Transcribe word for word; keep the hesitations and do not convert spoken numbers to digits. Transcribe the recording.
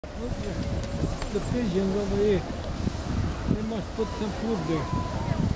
Look, the pigeons over here. They must put some food there.